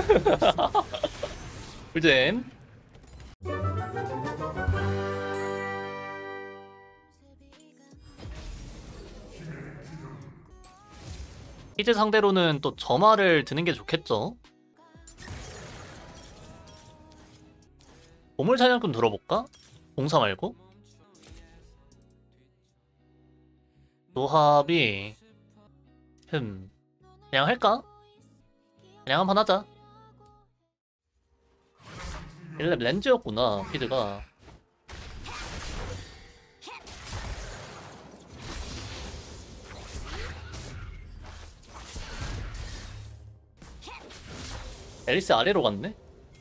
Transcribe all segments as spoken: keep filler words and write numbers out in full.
꿀잼. 이제 상대로는 또 점화를 드는 게 좋겠죠. 보물사냥꾼 들어볼까? 공사 말고. 조합이 흠 그냥 할까? 그냥 한번 하자. 일 렙 렌즈였구나 피드가. 앨리스 아래로 갔네?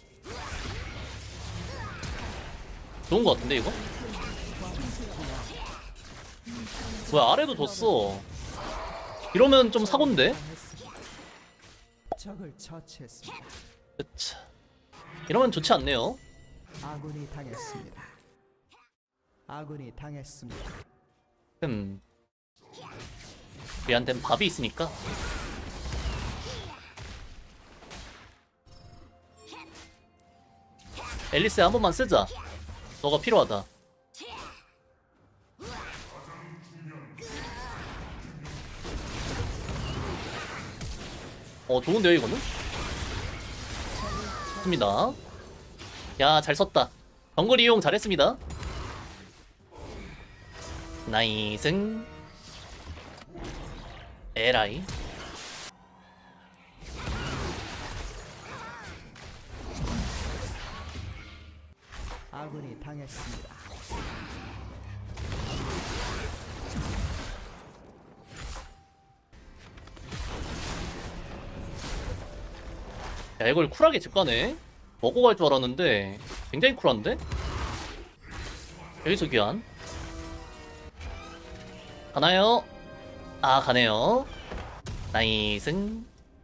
좋은 거 같은데 이거? 뭐야 아래도 뒀어. 이러면 좀 사곤데? 적을 처치했습니다. 으차. 이러면 좋지 않네요. 아군이 당했습니다. 아군이 당했습니다. 흠 우리한텐 밥이 있으니까. 앨리스에 한 번만 쓰자. 너가 필요하다. 어 좋은데요 이거는? 좋습니다. 야 잘 썼다. 정글 이용 잘했습니다. 나이승 에라이. 아군이 당했습니다. 야 이걸 쿨하게 집가네. 먹고 갈 줄 알았는데 굉장히 쿨한데? 여기서 귀환 가나요? 아 가네요. 나이승.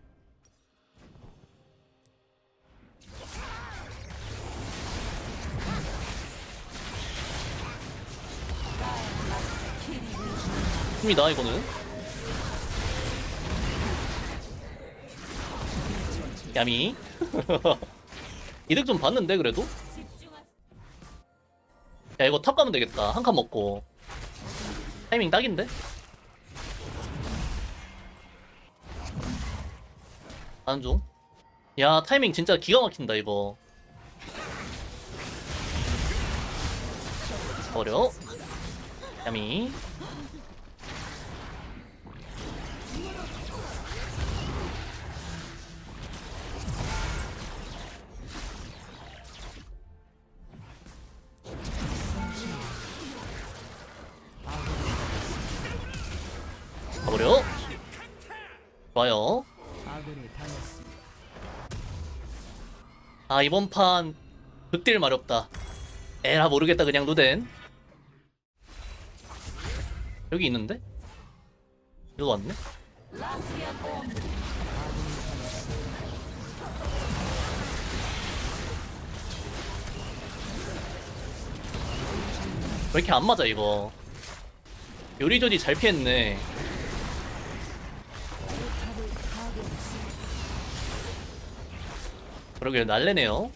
좋습니다 이거는. 야미. 이득 좀 봤는데 그래도? 야 이거 탑 가면 되겠다. 한 칸 먹고. 타이밍 딱인데? 가는 중. 야 타이밍 진짜 기가 막힌다 이거. 어려. 야미. 가버려. 좋아요. 아군이 당했습니다. 아 이번 판 극딜 마렵다. 에라 모르겠다 그냥 누덴. 여기 있는데? 이거 왔네? 왜 이렇게 안 맞아 이거. 요리조리 잘 피했네. 그러게 날래네요.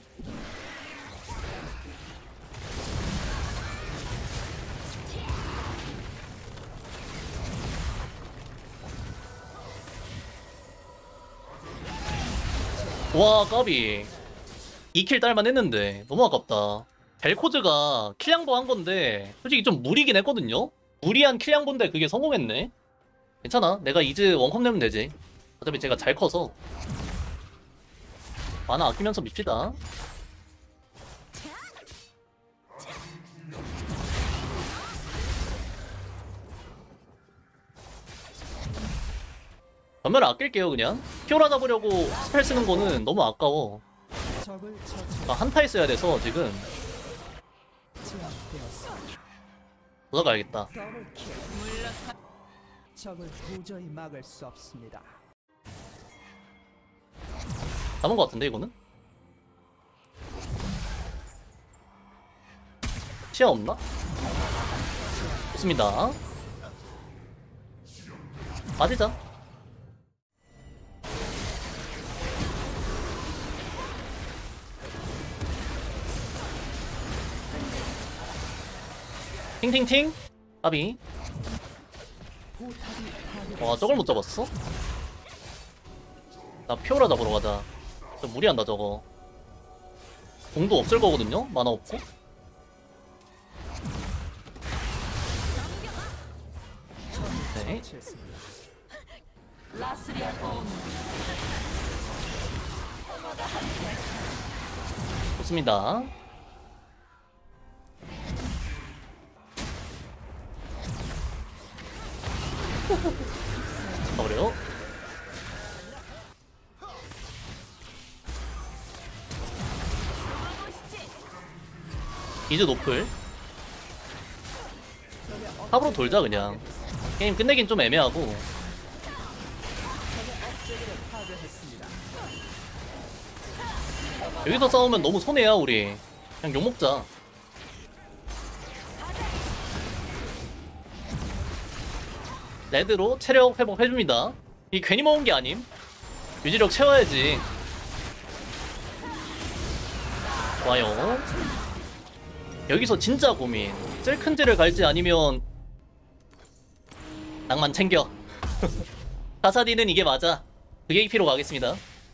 와 까비. 이 킬 딸만 했는데 너무 아깝다. 벨코즈가 킬량보 한 건데 솔직히 좀 무리긴 했거든요. 무리한 킬량보인데 그게 성공했네. 괜찮아 내가 이즈 원컵 내면 되지. 어차피 제가 잘 커서. 만화 아끼면서 밉시다. 전멸을 아낄게요 그냥. 피오라 잡으려고 스펠 쓰는 거는 너무 아까워. 적을 처치 아, 한타에 써야 돼서 지금 제압되었습니다. 돌아가야겠다. 더블킬. 적을 도저히 막을 수 없습니다. 남은 거 같은데 이거는? 시야 없나? 좋습니다. 맞으자. 팅팅팅. 까비. 포탑이 파괴. 와 저걸 못 잡았어? 나 피오라 잡으러 가자. 좀 무리한다 저거. 공도 없을 거거든요? 만화 없고. 네. 처치했습니다. 좋습니다. 아, 그래요? 이제 노플. 탑으로 돌자 그냥. 게임 끝내긴 좀 애매하고. 파괴했습니다. 여기서 싸우면 너무 손해야 우리. 그냥 욕먹자. 레드로 체력 회복해줍니다. 이 괜히 먹은 게 아님. 유지력 채워야지. 좋아요. 여기서 진짜 고민. 셀큰지를 갈지 아니면 낭만 챙겨. 가사디는 이게 맞아. 그게 이피로 가겠습니다.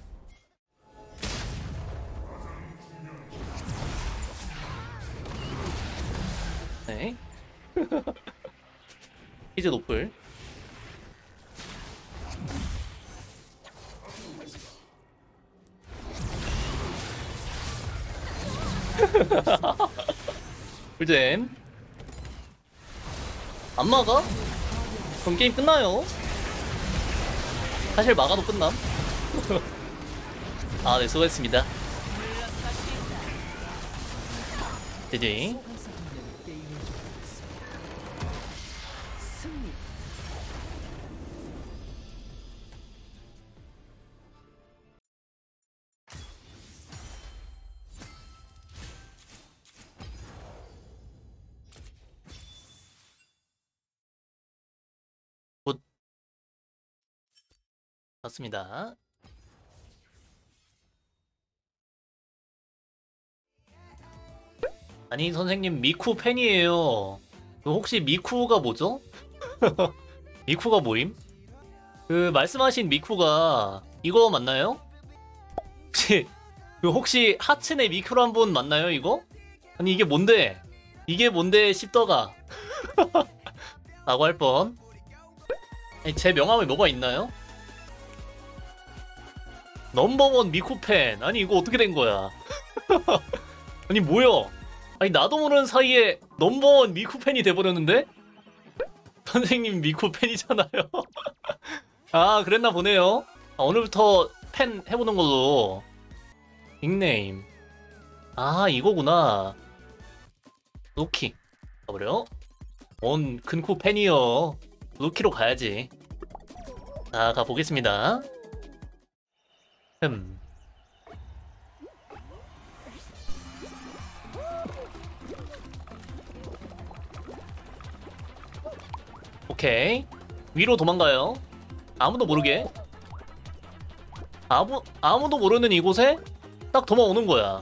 네. 이제 노플. 풀잼. 안 막아? 그럼 게임 끝나요. 사실 막아도 끝남. 아, 네, 수고했습니다. 지지. 승리. 맞습니다. 아니 선생님 미쿠 팬이에요. 그 혹시 미쿠가 뭐죠? 미쿠가 뭐임? 그 말씀하신 미쿠가 이거 맞나요? 혹시 그 혹시 하츠네 미쿠란 분 맞나요 이거? 아니 이게 뭔데? 이게 뭔데 싶더가 라고 할 뻔. 아니, 제 명함에 뭐가 있나요? 넘버원 미쿠 팬. 아니 이거 어떻게 된 거야? 아니 뭐야? 아니 나도 모르는 사이에 넘버원 미쿠 팬이 돼버렸는데? 선생님 미쿠 팬이잖아요. 아 그랬나 보네요. 아, 오늘부터 팬 해보는 걸로. 닉네임. 아 이거구나. 루키. 가버려. 온 근쿠 팬이요. 루키로 가야지. 자 가보겠습니다. 음. 오케이. 위로 도망가요. 아무도 모르게. 아무, 아무도 모르는 이곳에 딱 도망오는 거야.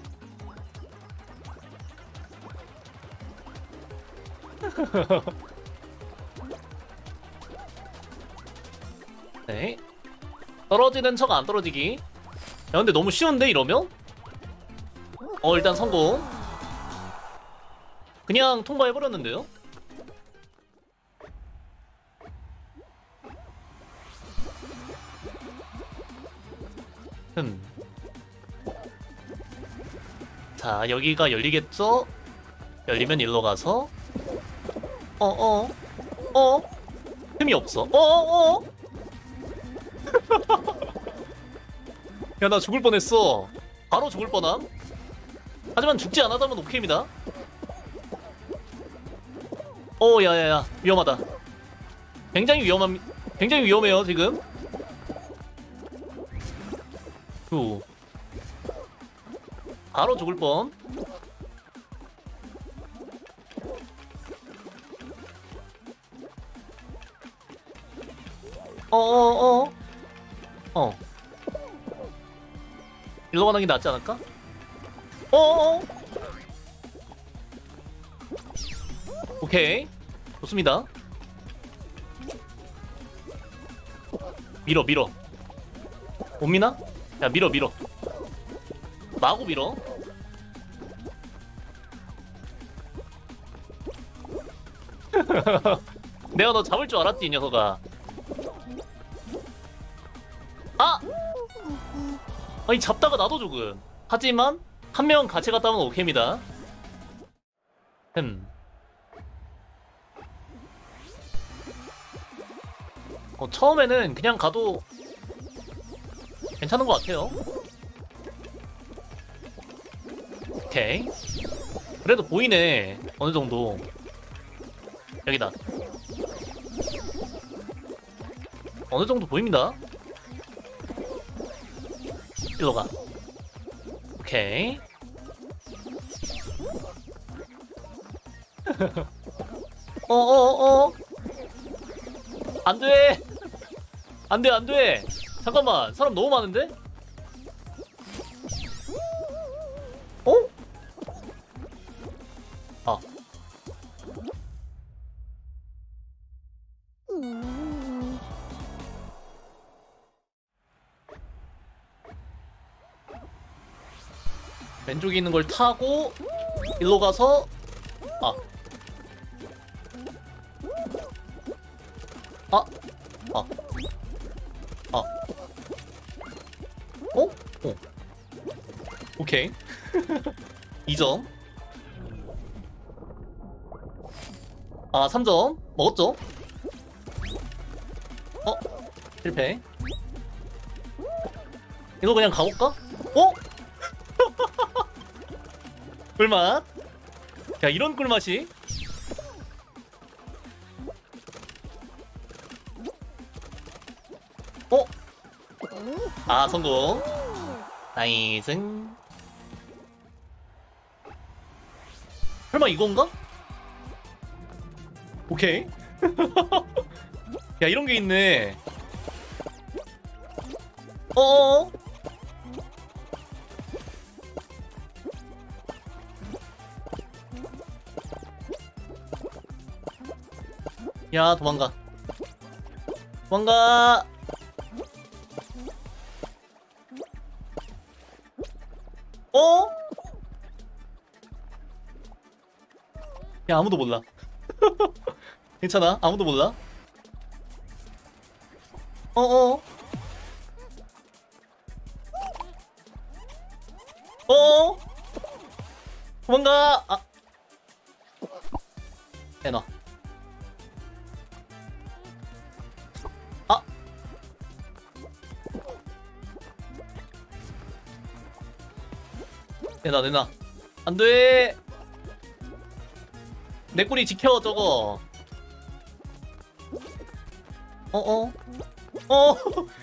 네. 떨어지는 척 안 떨어지기. 야 근데 너무 쉬운데 이러면? 어 일단 성공. 그냥 통과해버렸는데요? 흠. 자 여기가 열리겠죠? 열리면 일로 가서 어어 어, 어? 흠이 없어 어어어 어? 야 나 죽을 뻔했어. 바로 죽을 뻔함. 하지만 죽지 않았다면 오케이입니다. 오 야야야 위험하다. 굉장히 위험함. 굉장히 위험해요 지금. 후. 바로 죽을 뻔. 어어어 어, 어. 어. 일로 가는 게 낫지 않을까? 어어어 오케이. 좋습니다. 밀어 밀어. 못 미나? 야 밀어 밀어. 마구 밀어. 내가 너 잡을 줄 알았지 이 녀석아. 아! 아니 잡다가 나도 죽음. 하지만 한 명 같이 갔다 오면 오케이입니다. 흠. 어, 처음에는 그냥 가도 괜찮은 것 같아요. 오케이. 그래도 보이네. 어느 정도. 여기다. 어느 정도 보입니다. 일로 가. 오케이. 어어어. 안 돼. 안 돼, 안 돼. 잠깐만. 사람 너무 많은데? 어? 아. 왼쪽에 있는 걸 타고 일로 가서 아. 아. 아. 아. 어? 어. 오케이. 이 점. 아, 삼 점. 먹었죠? 어? 실패. 이거 그냥 가볼까? 어? 꿀맛. 야, 이런 꿀맛이. 어? 아, 성공. 나이스. 설마 이건가? 오케이. 야, 이런 게 있네. 어어어? 야, 도망가. 도망가. 어? 야, 아무도 몰라. 괜찮아, 아무도 몰라. 어어. 어어. 도망가. 아. 내놔. 아. 내놔, 내놔. 안 돼. 내 꼬리 지켜, 저거. 어어. 어.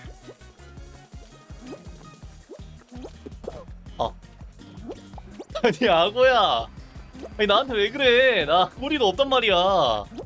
어. 아니, 악어야. 아니, 나한테 왜 그래? 나 꼬리도 없단 말이야.